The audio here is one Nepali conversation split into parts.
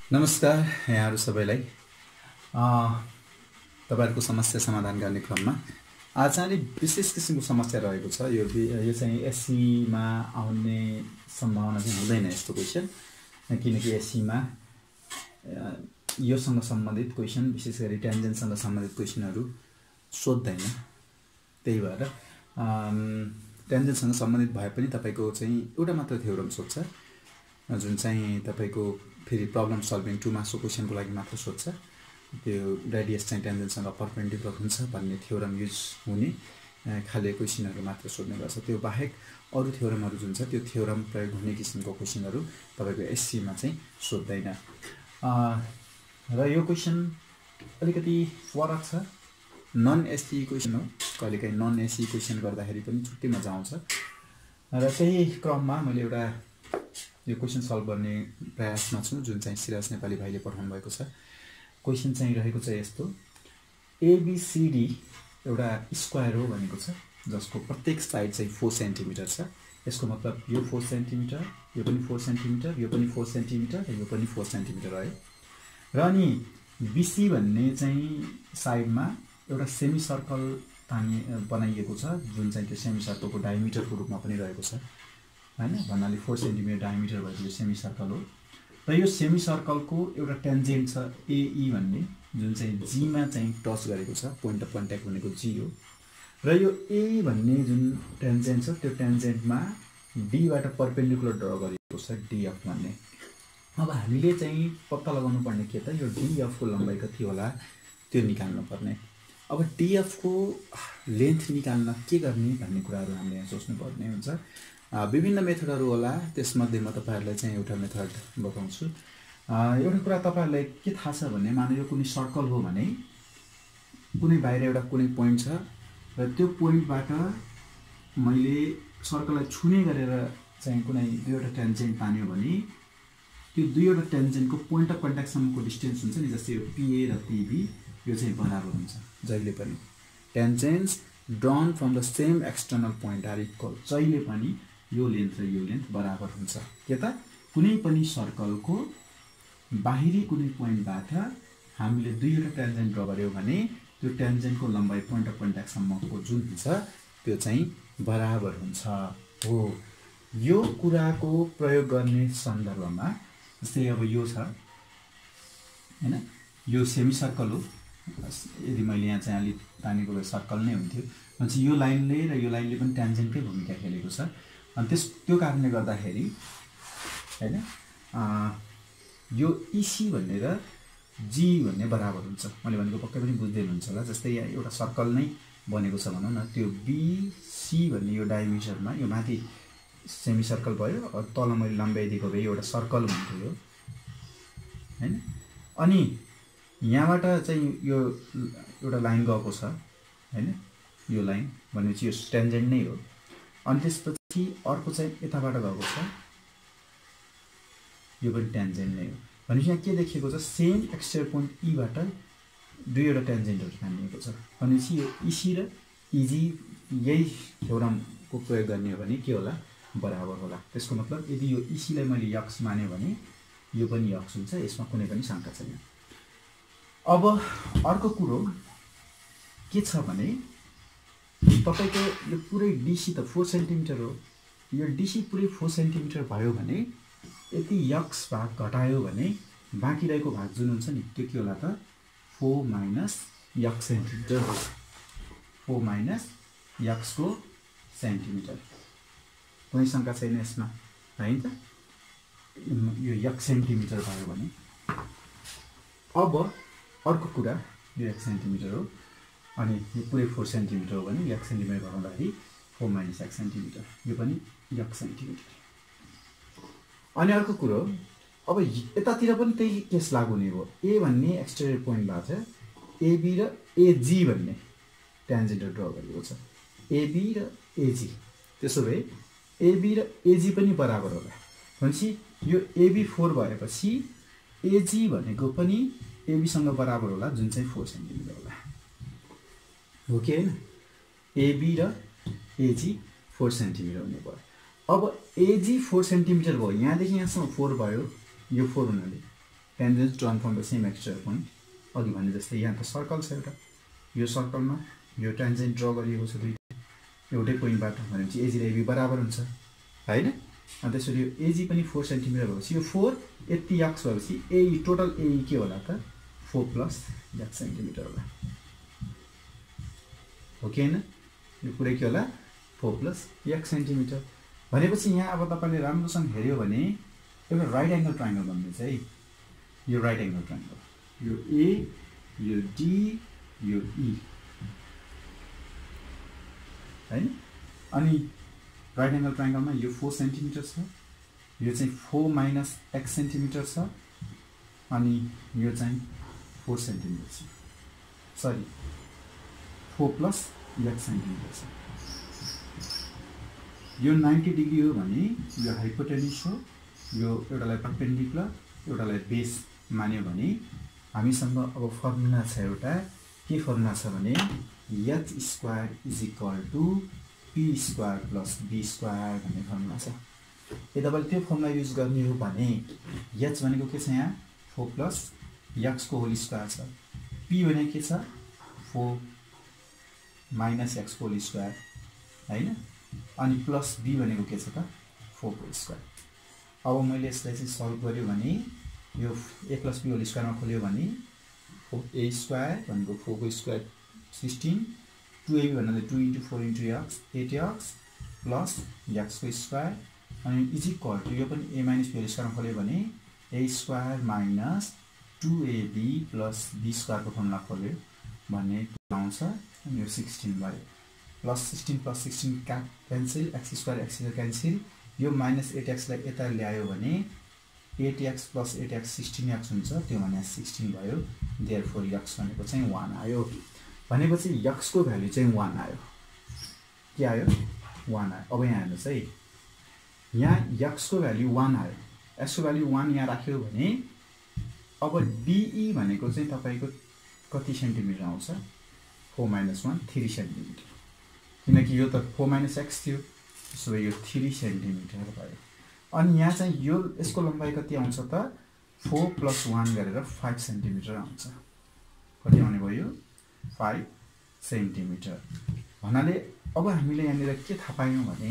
नमस्कार यहाँहरु सबैलाई। तपाईहरुको समस्या समाधान गर्ने क्रममा आज चाहिँ विशेष किसिमको समस्या रहेको छ। यो चाहिँ एससी मा आउने सम्भावना चाहिँ हुँदैन यस्तो क्वेशन, किनकि एससी मा योसँग सम्बन्धित क्वेशन, विशेष गरी ट्यान्जेन्टसँग सम्बन्धित क्वेशनहरु सोध्दैन। त्यही भएर ट्यान्जेन्टसँग सम्बन्धित भए पनि तपाईको चाहिँ एउटा मात्र थ्योरम सोध्छ, जुन चाहिँ तपाईको फेरि प्रब्लम सल्भिङ 2 मार्क्सको क्वेशनको लागि मात्र सोध्छ। त्यो रेडियस चाहिँ ट्यान्जेन्टसँग परपेन्डिकुलर हुन्छ भन्ने थ्योरम युज हुने खाले क्वेशनहरु मात्र सोध्ने गर्छ। त्यो बाहेक अरु थ्योरमहरु जुन छ त्यो थ्योरम प्रयोग हुने किसिमको क्वेशनहरु तपाईको एससी मा चाहिँ सोध्दैन। र यो क्वेशन अलिकति फरक छ, नन एससी क्वेशन हो। कहिलेकाहीँ नन एससी क्वेशन गर्दाखेरि पनि छुट्टै मजा आउँछ। र त्यही क्रममा मैले एउटा यो क्वेशन सल्भ गर्ने प्रयासमा छु, जुन चाहिँ सिराज नेपाली भाइले पठाउनु भएको छ। क्वेशन चाहिँ रहेको छ यस्तो: एबीसीडी एउटा स्क्वायर हो भनेको छ, जसको प्रत्येक साइड चाहिँ 4 सेन्टिमिटर छ। यसको मतलब यो 4 सेन्टिमिटर, यो पनि 4 सेन्टिमिटर, यो पनि 4 सेन्टिमिटर, यो पनि 4 सेन्टिमिटर है। र अनि बीसी भन्ने चाहिँ साइडमा एउटा सेमी सर्कल बनाइएको छ, जुन चाहिँ त्यो सेमी सर्कलको डायमिटरको रूपमा पनि रहेको छ हैन। भन्नाले 4 सेन्टिमिटर डायमिटर भएको यो सेमी सर्कल हो। र यो सेमी सर्कलको एउटा टेन्जेन्ट छ एई भन्ने, जुन चाहिँ जी मा चाहिँ टच गरेको छ, पोइन्ट अफ कन्ट्याक्ट भनेको जी हो। र यो ए भन्ने जुन टेन्जेन्ट छ त्यो टेन्जेन्टमा डी बाट परपेन्डिकुलर ड्रा गरेको छ, डीएफ भन्ने। अब हामीले चाहिँ पत्ता लगाउनु पर्ने के त, यो डीएफ को लम्बाइ कति होला त्यो निकाल्नु पर्ने। अब डीएफ को लेन्थ निकाल्न के गर्ने भन्ने कुराहरु हामीले यहाँ सोच्नु पर्ने हुन्छ। विभिन्न मेथडहरु होला, त्यसमध्ये म तपाईहरुलाई चाहिँ एउटा मेथड बताउँछु। एउटा कुरा तपाईहरुलाई के थाहा छ भने, मानौ यो कुनै सर्कल हो भने कुनै बाहिर एउटा कुनै पोइन्ट छ र त्यो पोइन्टबाट मैले सर्कललाई छुने गरेर चाहिँ कुनै दुईवटा टेन्जेन्ट तान्यो भने त्यो दुईवटा टेन्जेन्टको पोइन्ट अफ कन्ट्याक्ट सम्मको डिस्टेन्स हुन्छ नि, जस्तै यो पीए र पीबी, यो चाहिँ बराबर हुन्छ जहिले पनि। Tangents drawn from the same external point are equal, जहिले पनि यो लेन्थ र यो लेन्थ बराबर हुन्छ। के त, कुनै पनि सर्कलको बाहिरी कुनै पोइन्टबाट हामीले दुईवटा टेन्जेन्ट ड्रा गर्यौं भने त्यो टेन्जेन्टको लम्बाइ पोइन्ट अफ कन्ट्याक्ट सम्मको जुन हुन्छ त्यो चाहिँ बराबर हुन्छ हो। यो कुराको प्रयोग गर्ने सन्दर्भमा जस्तै अब यो छ हैन, यो सेमी सर्कल हो। यदि मैले यहाँ चाहिँ अलि तानेको भए सर्कल नै हुन्थ्यो, भनेपछि यो लाइनले र यो लाइनले पनि टेन्जेन्टकै भूमिका खेलेको छ। अनि त्यो कारणले गर्दाखेरि हैन यो इसी भन्ने र जी भन्ने बराबर हुन्छ। मैले भनेको पक्कै पनि बुझ्दै हुनुहुन्छ होला। जस्तै यहाँ एउटा सर्कल नै बनेको छ भनौं न, त्यो बीसी भन्ने यो डायमिटरमा यो माथि सेमी सर्कल भयो, अब तल मैले लम्बाइदिएको भए एउटा सर्कल हुन्थ्यो हैन। अनि यहाँबाट चाहिँ यो एउटा लाइन गएको छ हैन, यो लाइन भनेपछि यो टेन्जेन्ट नै हो। अनि त्यसपछि अर्को चाहिँ यताबाट गएको छ, यो पनि टेन्जेन्ट नै हो। भनेपछि यहाँ के देखिएको छ, सेम एक्सटेरियर पोइन्ट ई बाट दुईवटा टेन्जेन्टहरु तानिएको छ। भनेपछि यो इसी र इजी यही थ्योरमको प्रयोग गर्ने हो भने के होला, बराबर होला। त्यसको मतलब यदि यो इसी लाई मैले यक्स माने भने यो पनि यक्स हुन्छ, यसमा कुनै पनि शंका छैन। अब अर्को कुरो के छ भने, तपाईको यो पुरै डीसी त 4 सेन्टिमिटर हो। यो डीसी पुरै 4 सेन्टिमिटर भयो भने यति यक्स भाग घटायो भने बाँकी रहेको भाग जुन हुन्छ नि त्यो के होला त, 4 माइनस यक्स सेन्टिमिटर हो। 4 माइनस यक्स को सेन्टिमिटर, कुनै शंका छैन यसमा हैन त। यो यक्स सेन्टिमिटर भयो भने। अब अर्को कुरा, यो यक्स सेन्टिमिटर हो अनि यो पुरै 4 सेन्टिमिटर हो भने यक्स सेन्टिमिटर गराउँदाखेरि 4 माइनस यक्स सेन्टिमिटर, यो पनि यक्स सेन्टिमिटर। अनि अर्को कुरो, अब यतातिर पनि त्यही केस लागू हुने हो। ए भन्ने एक्सटेरियर पोइन्टबाट एबी र एजी भन्ने टेन्जेन्ट ड्रा गरेको छ, एबी र एजी। त्यसो भए एबी र एजी पनि बराबर होला। भनेपछि यो एबी 4 भएपछि एजी भनेको पनि एबी सँग बराबर होला, जुन चाहिँ 4 सेन्टिमिटर होला हो कि हैन। एबी र एजी 4 सेन्टिमिटर हुने भयो। अब एजी 4 सेन्टिमिटर भयो, यहाँदेखि यहाँसम्म 4 भयो, यो 4 हुनाले tangent drawn from the same extra point अघि भने जस्तै यहाँ त सर्कल छ एउटा यो सर्कलमा यो टेन्जेन्ट ड्र गरिएको छ दुईटा एउटै पोइन्टबाट भनेपछि एजी र एबी बराबर हुन्छ हैन अनि त्यसरी यो एजी पनि 4 सेन्टिमिटर भएपछि यो 4 यति एक्स भएपछि एई टोटल एई के होला त 4 प्लस एक्स सेन्टिमिटर होला हो कि हैन यो पुरै के होला 4 प्लस एक्स सेन्टिमिटर भनेपछि यहाँ अब तपाईले राम्रोसँग हेर्यो भने एउटा राइट एंगल ट्रायंगल बन्दैछ है यो राइट एंगल ट्रायंगल यो ए यो डी यो ई हैन अनि राइट एंगल ट्रायंगलमा यो 4 सेन्टिमिटर छ यो चाहिँ 4 माइनस एक्स सेन्टिमिटर छ अनि यो चाहिँ 4 सेन्टिमिटर छ सरी 4 प्लस एक्स सेन्टिमिटर छ यो 90 डिग्री हो भने यो हाइपोटेन्युस हो यो एउटालाई परपेन्डिकुलर एउटालाई बेस मान्यो भने हामीसँग अब फर्मुला छ एउटा के फर्मुला छ भने h square is equal to p square plus b square भन्ने फर्मुला छ यदि तपाईले त्यो फर्मुला युज गर्ने हो भने h भनेको के छ यहाँ 4 प्लस x को होल स्क्वायर छ p भनेको के छ 4 माइनस x को होल स्क्वायर हैन अनि प्लस b भनेको के छ त 4 को स्क्वायर अब मैले यसलाई चाहिँ सल्भ गर्यो भने यो a प्लस b होल स्क्वायरमा खोल्यो भने a स्क्वायर भनेको 4 को स्क्वायर 16 2ab भन्नाले 2 * 4 * x 8x प्लस x को स्क्वायर अनि इज इक्वल टु यो पनि a - b होल स्क्वायरमा खोल्यो भने a square minus 2ab plus b square को फर्मुला खोल्यो भन्ने आउँछ अनि यो 16 भयो plus 16 plus 16 cancel x square x cancel यो माइनस 8x लाई यता ल्यायो भने 8x प्लस 8x 16x हुन्छ त्यो भने 16 भयो देयरफोर x भनेको चाहिँ 1 आयो भनेपछि x को भ्यालु चाहिँ 1 आयो के आयो 1 आयो अब यहाँ हेर्नुस् है यहाँ x को भ्यालु 1 आयो x को भ्यालु 1 यहाँ राख्यो भने अब de भनेको चाहिँ तपाईको कति सेन्टिमिटर आउँछ 4 - 1 3 सेन्टिमिटर किनकि यो त 4 - x थियो सो यो 3 सेन्टिमिटर भयो अनि यहाँ चाहिँ यो यसको लम्बाइ कति आउँछ त 4 + 1 गरेर 5 सेन्टिमिटर आउँछ कति आउने भयो 5 सेन्टिमिटर भन्नाले अब हामीले यहाँनिर के थाहा पायौं भने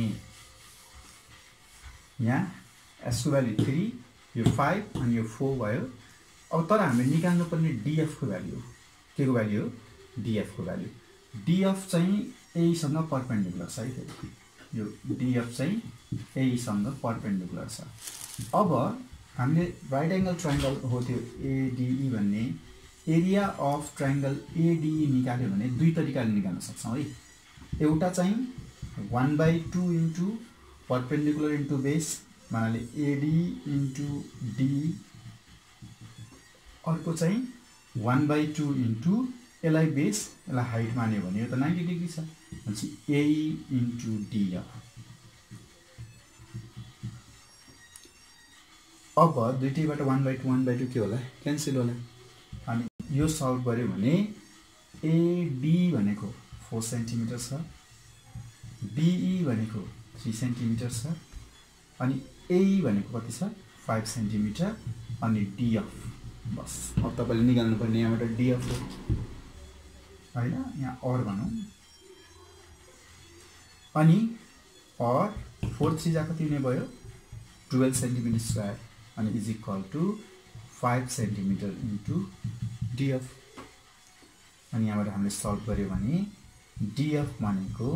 यहाँ s को भ्यालु 3 यो 5 अनि यो 4 भयो अब तर हामीले निकाल्नु पर्ने df को भ्यालु हो के को भ्यालु हो df को भ्यालु df चाहिँ a सँग परपेन्डिकुलर छ है यो df चाहिँ a सँग परपेन्डिकुलर छ अब हामीले राइट एंगल ट्रायंगल हो त्यो ADE भन्ने एरिया अफ ट्रायंगल ADE निकाल्यो भने दुई तरिकाले निकाल्न सक्छौं है एउटा चाहिँ 1/2 इन्टु परपेन्डिकुलर इन्टु बेस मानाले AD इन्टु DE अर्को चाहिँ 1/2 इन्टु एलाई बेस एलाई हाइट मान्यो भने यो त 90 डिग्री छ भनेपछि AE इन्टु DF अब दुईटैबाट 1/2 के होला क्यान्सल होला अनि यो सल्भ गर्यो भने AD भनेको 4 सेन्टिमिटर छ DE भनेको 3 सेन्टिमिटर छ अनि AE भनेको कति छ 5 सेन्टिमिटर अनि DF बस अब तपाईले निकाल्नु पर्ने यहाँबाट DF हो हैन यहाँ और भनौं अनि और 4 3 जा कति हुने भयो 12 सेन्टिमिटर स्क्वायर अनि is equal to 5 centimetre into DF अनि यहाँबाट हामीले सल्भ गर्यो भने DF भनेको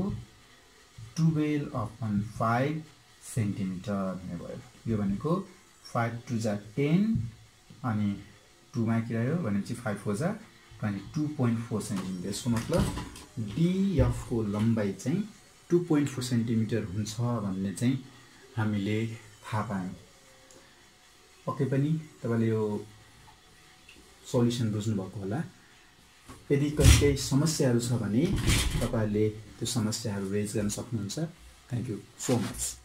12/5 सेन्टिमिटर हुने भयो यो भनेको 5 2 जा 10 अनि 2 मा के रह्यो भनेपछि 5 4 जा 22.4 सेन्टिमिटर यसको मतलब DF को लम्बाइ चाहिँ 2.4 सेन्टिमिटर हुन्छ भन्ने चाहिँ हामीले थाहा पायौं पक्कै पनि तपाईले यो सोलुसन बुझ्नु भएको होला यदि कुनै समस्याहरु छ भने तपाईहरुले त्यो समस्याहरु रेज गर्न सक्नुहुन्छ थ्यांक यू सो मच